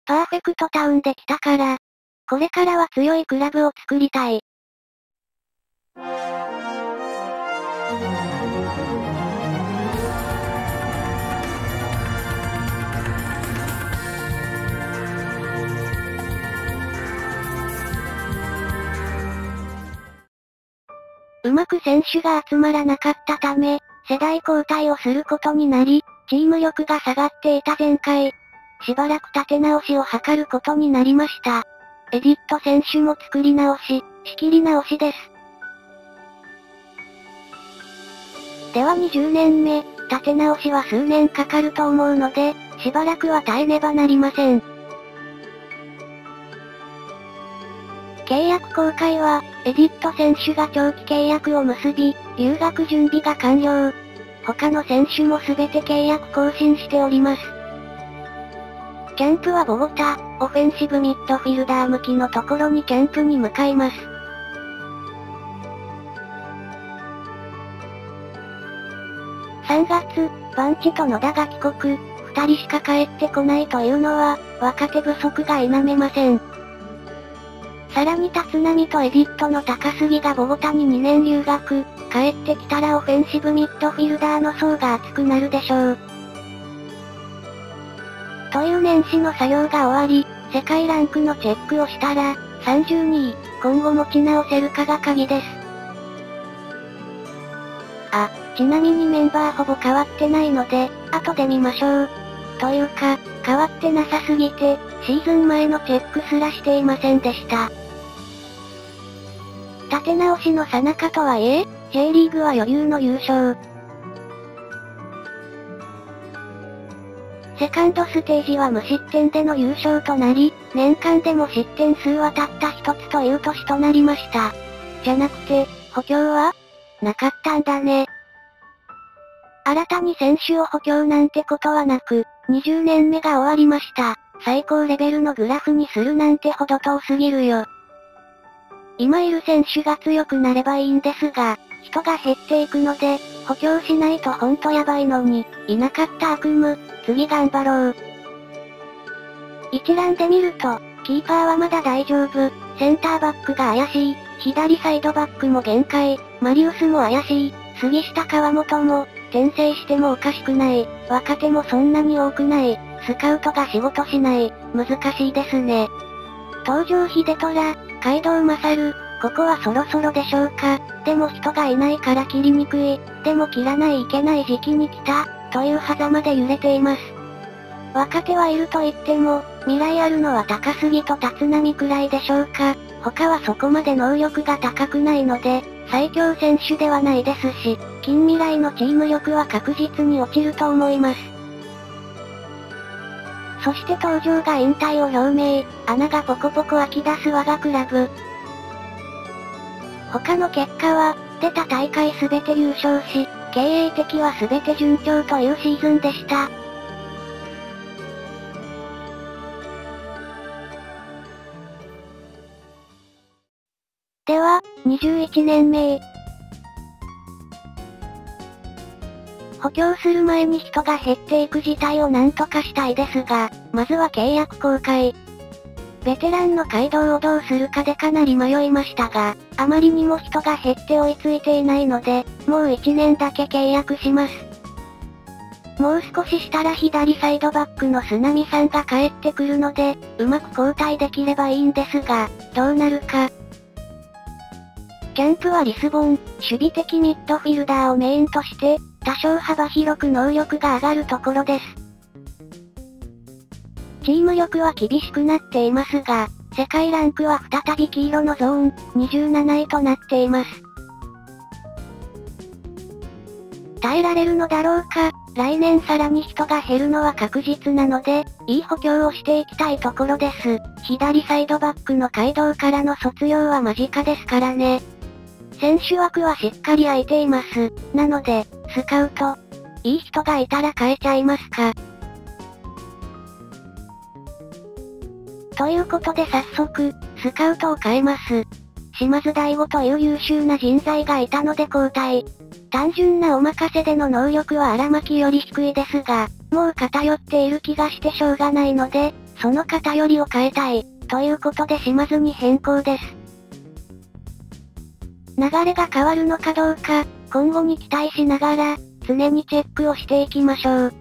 パーフェクトタウンで来たから。これからは強いクラブを作りたい。うまく選手が集まらなかったため、世代交代をすることになり、チーム力が下がっていた前回。しばらく立て直しを図ることになりました。エディット選手も作り直し、仕切り直しです。では20年目、立て直しは数年かかると思うので、しばらくは耐えねばなりません。契約更改は、エディット選手が長期契約を結び、留学準備が完了。他の選手も全て契約更新しております。キャンプはボゴタ、オフェンシブミッドフィルダー向きのところにキャンプに向かいます。3月、バンチと野田が帰国、2人しか帰ってこないというのは、若手不足が否めません。さらに立浪とエディットの高杉がボゴタに2年留学、帰ってきたらオフェンシブミッドフィルダーの層が厚くなるでしょう。という年始の作業が終わり、世界ランクのチェックをしたら、32位、今後持ち直せるかが鍵です。ちなみにメンバーほぼ変わってないので、後で見ましょう。というか、変わってなさすぎて、シーズン前のチェックすらしていませんでした。立て直しの最中とはいえ、J リーグは余裕の優勝。セカンドステージは無失点での優勝となり、年間でも失点数はたった一つという年となりました。じゃなくて、補強はなかったんだね。新たに選手を補強なんてことはなく、20年目が終わりました。最高レベルのグラフにするなんてほど遠すぎるよ。今いる選手が強くなればいいんですが、人が減っていくので、補強しないとほんとやばいのに、いなかった悪夢、次頑張ろう。一覧で見ると、キーパーはまだ大丈夫、センターバックが怪しい、左サイドバックも限界、マリウスも怪しい、杉下川本も、転生してもおかしくない、若手もそんなに多くない、スカウトが仕事しない、難しいですね。東條秀虎、街道勝、ここはそろそろでしょうか。でも人がいないから切りにくい。でも切らないいけない時期に来た、という狭間で揺れています。若手はいると言っても、未来あるのは高杉と立浪くらいでしょうか。他はそこまで能力が高くないので、最強選手ではないですし、近未来のチーム力は確実に落ちると思います。そして東條が引退を表明、穴がポコポコ開き出す我がクラブ。他の結果は、出た大会すべて優勝し、経営的はすべて順調というシーズンでした。では、21年目。補強する前に人が減っていく事態をなんとかしたいですが、まずは契約更改。ベテランの街道をどうするかでかなり迷いましたが、あまりにも人が減って追いついていないので、もう1年だけ契約します。もう少ししたら左サイドバックの須波さんが帰ってくるので、うまく交代できればいいんですが、どうなるか。キャンプはリスボン、守備的ミッドフィルダーをメインとして、多少幅広く能力が上がるところです。チーム力は厳しくなっていますが、世界ランクは再び黄色のゾーン、27位となっています。耐えられるのだろうか。来年さらに人が減るのは確実なので、いい補強をしていきたいところです。左サイドバックの街道からの卒業は間近ですからね。選手枠はしっかり空いています。なので、スカウト。いい人がいたら変えちゃいますか。ということで早速、スカウトを変えます。島津大吾という優秀な人材がいたので交代。単純なお任せでの能力は荒牧より低いですが、もう偏っている気がしてしょうがないので、 その偏りを変えたい、ということで島津に変更です。流れが変わるのかどうか、今後に期待しながら、常にチェックをしていきましょう。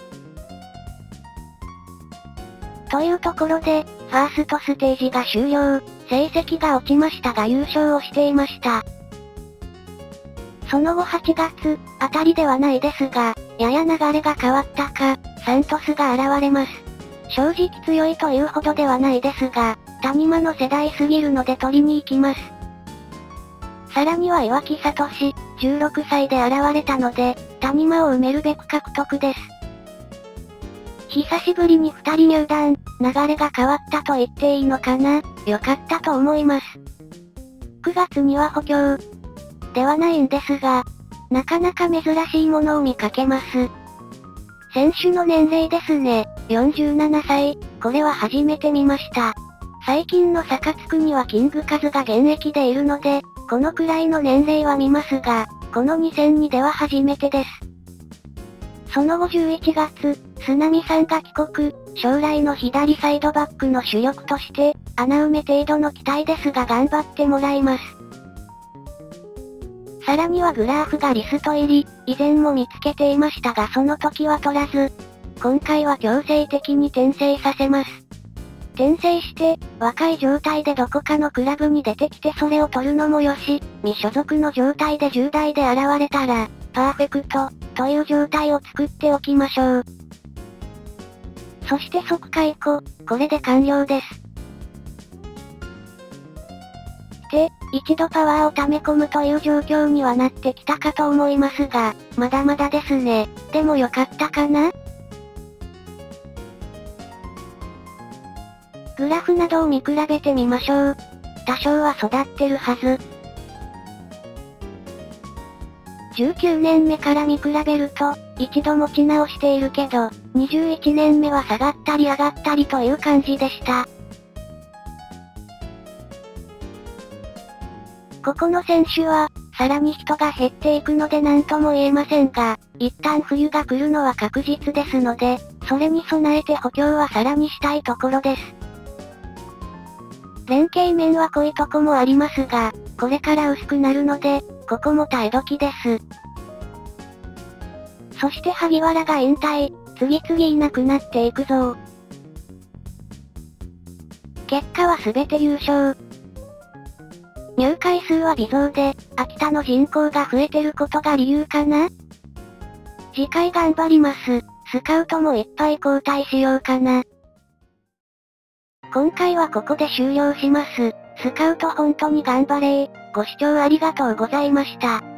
というところで、ファーストステージが終了、成績が落ちましたが優勝をしていました。その後8月、あたりではないですが、やや流れが変わったか、サントスが現れます。正直強いというほどではないですが、谷間の世代すぎるので取りに行きます。さらには岩木聡、16歳で現れたので、谷間を埋めるべく獲得です。久しぶりに2人入団、流れが変わったと言っていいのかな、良かったと思います。9月には補強。ではないんですが、なかなか珍しいものを見かけます。選手の年齢ですね、47歳、これは初めて見ました。最近のサカツクにはキングカズが現役でいるので、このくらいの年齢は見ますが、この2002では初めてです。その後11月、須波さんが帰国、将来の左サイドバックの主力として、穴埋め程度の期待ですが頑張ってもらいます。さらにはグラーフがリスト入り、以前も見つけていましたがその時は取らず、今回は強制的に転生させます。転生して、若い状態でどこかのクラブに出てきてそれを取るのもよし、未所属の状態で10代で現れたら、パーフェクト、という状態を作っておきましょう。そして即解雇、これで完了です。一度パワーを溜め込むという状況にはなってきたかと思いますが、まだまだですね。でも良かったかな？グラフなどを見比べてみましょう。多少は育ってるはず。19年目から見比べると、一度持ち直しているけど、21年目は下がったり上がったりという感じでした。ここの選手は、さらに人が減っていくので何とも言えませんが、一旦冬が来るのは確実ですので、それに備えて補強はさらにしたいところです。連携面は濃いとこもありますが、これから薄くなるので、ここも耐え時です。そして萩原が引退、次々いなくなっていくぞ。結果は全て優勝。入会数は微増で、秋田の人口が増えてることが理由かな？次回頑張ります。スカウトもいっぱい交代しようかな。今回はここで終了します。スカウト本当に頑張れー。ご視聴ありがとうございました。